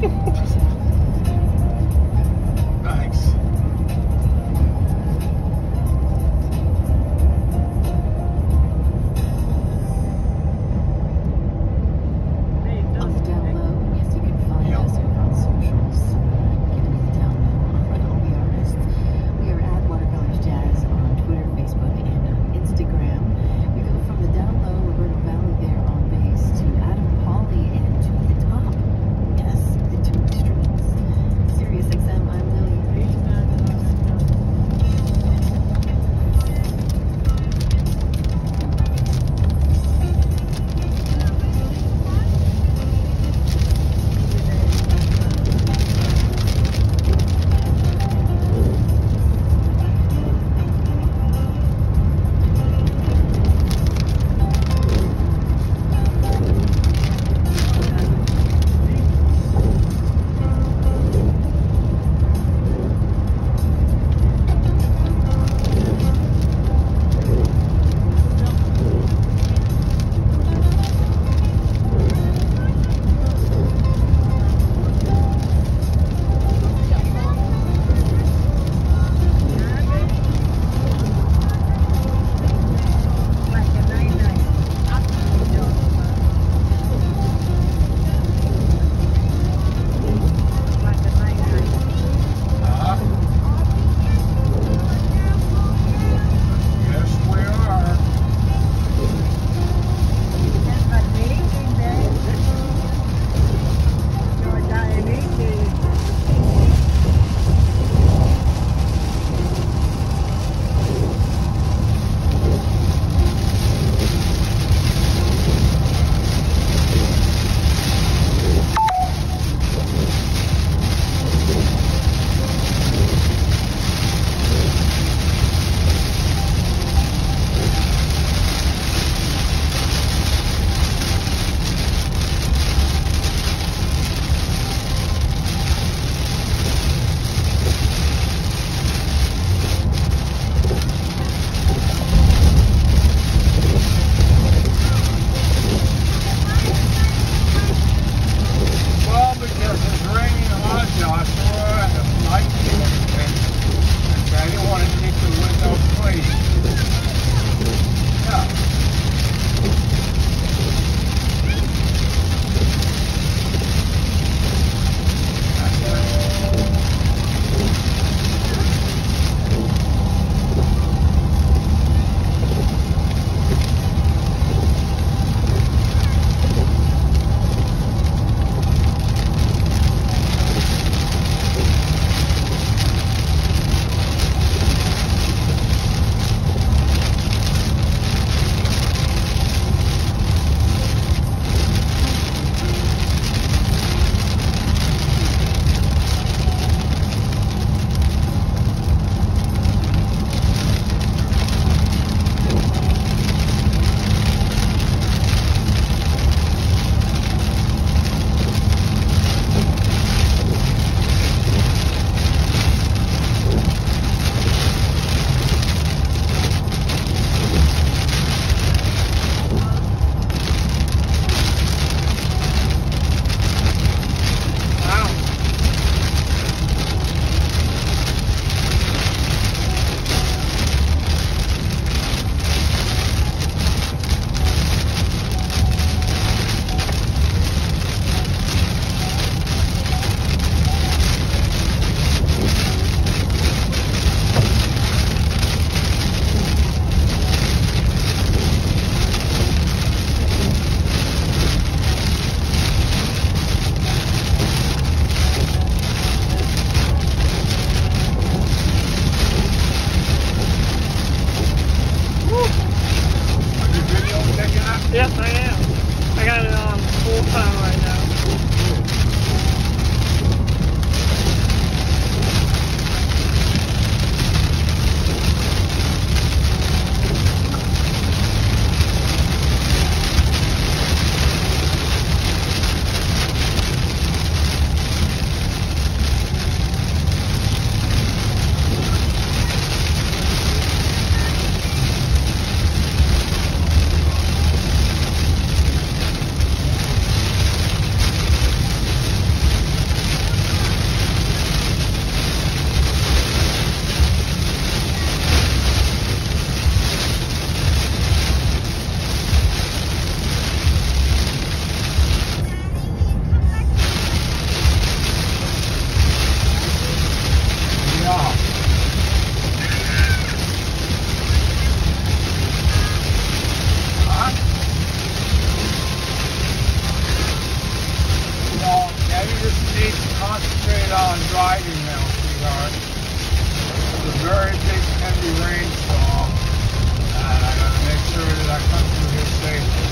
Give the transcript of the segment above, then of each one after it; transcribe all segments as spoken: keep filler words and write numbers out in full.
Thanks. On the down low, yes, you can find Yep. us on socials. Get me the down low on all the artists. We are at Watercolors Jazz on Twitter, Facebook, and uh, Instagram. We go from the down low, Roberto Valley there on bass, to Adam Hawley, and to the top. Yes, the two extremes. Sirius X M, I'm Lily. Yes, I am. I got it on full time right now. need to concentrate on driving now, sweetheart. It's a very big, heavy rainstorm, and I gotta make sure that I come through here safely.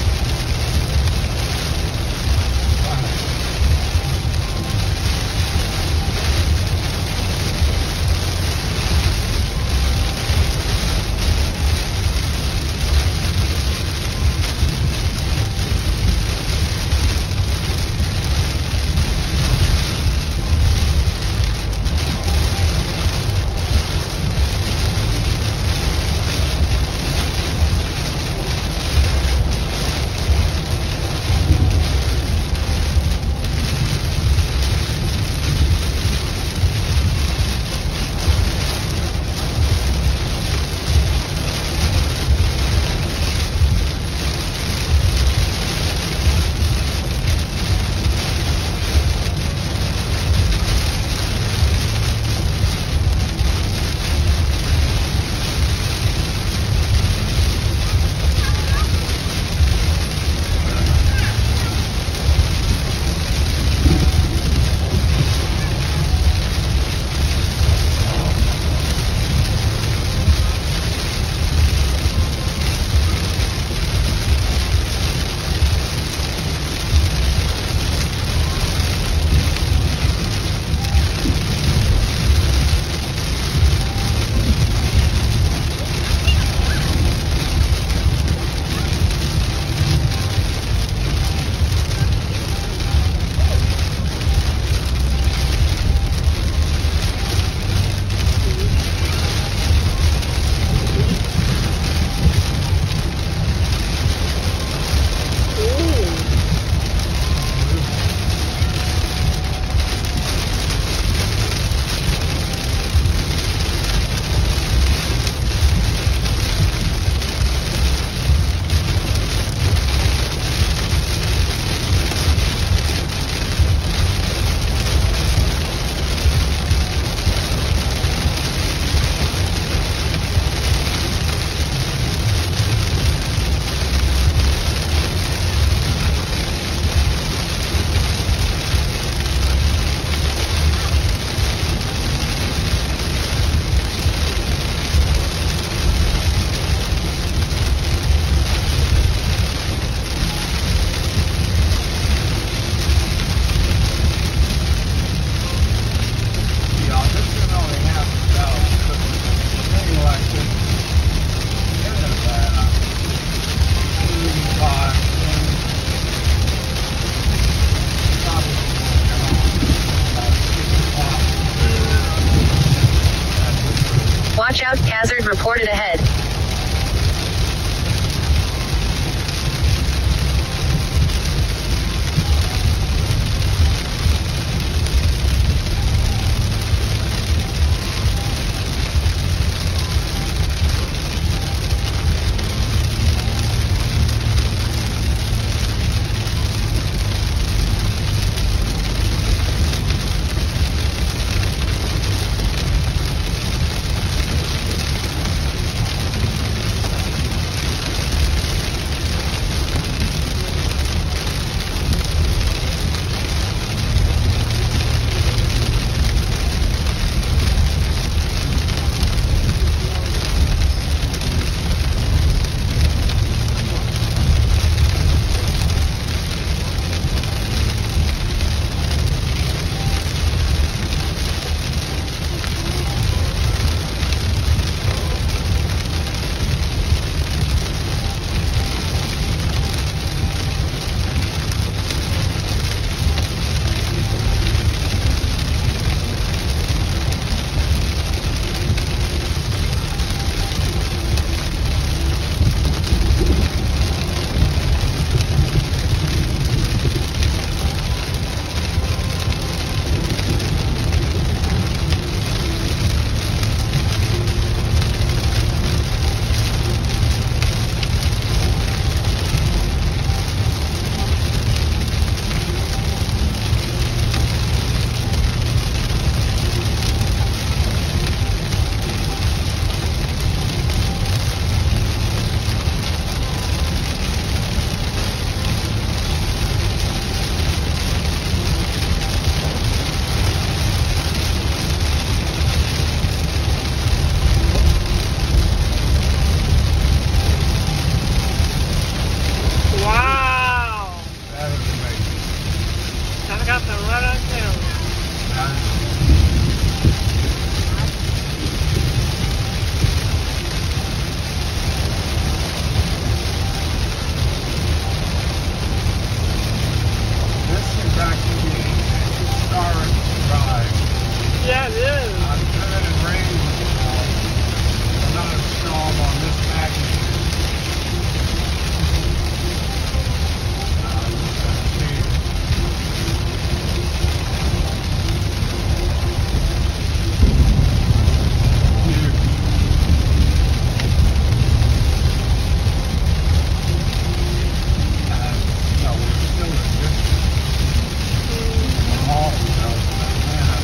Watch out, hazard reported ahead. happened right on camera. This is actually a historic drive. Yeah, it is. I've driven in rain before, but not a storm on this magnitude. Uh, just gonna see. Huge. And, you know, we're still in distance. Oh, you know, man.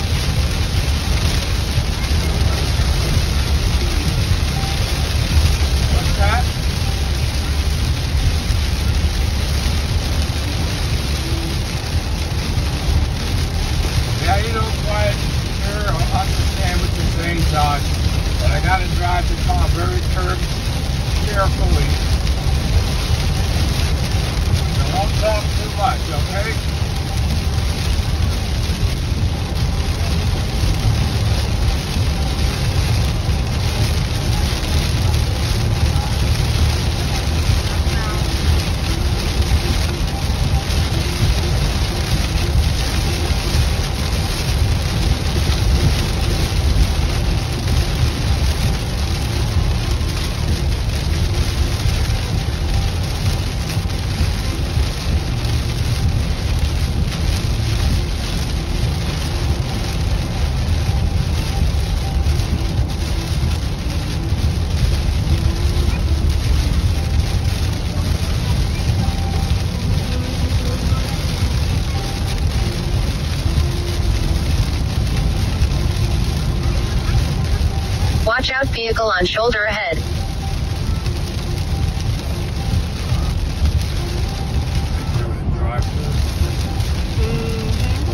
What's that? Yeah, you don't quite hear or understand what you're saying, Josh, but I gotta drive the car very cur- carefully. So don't talk too much, okay? Watch out, vehicle on shoulder ahead. We're gonna drive through.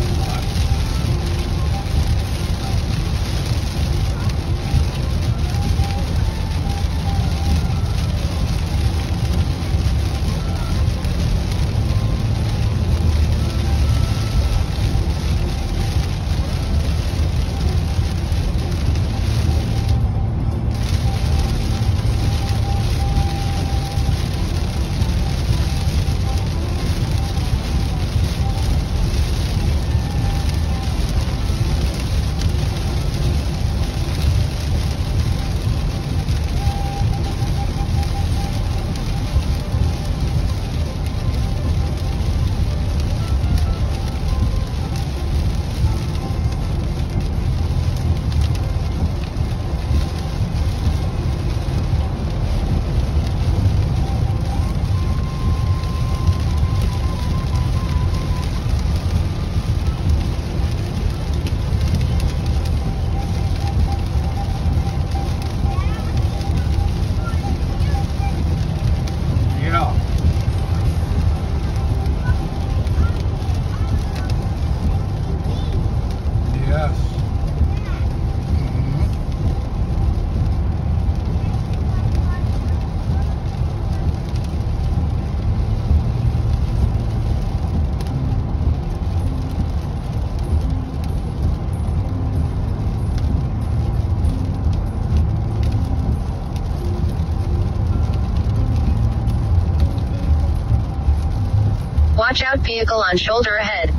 Watch out, vehicle on shoulder ahead.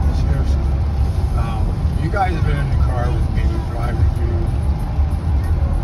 guys have been in the car with me driving through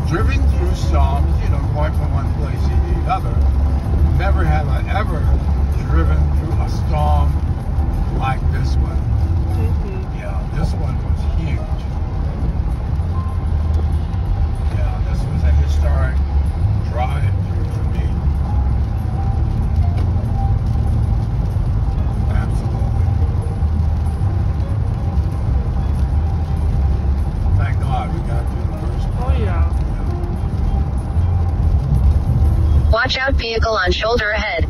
driven through storms, you know, going from one place to the other. Never have I ever driven through a storm like this one. Mm-hmm. Yeah, this one was huge. Yeah, this was a historic drive through for me. Absolutely. Thank God we got through the first one. Oh yeah. Watch out, vehicle on shoulder ahead.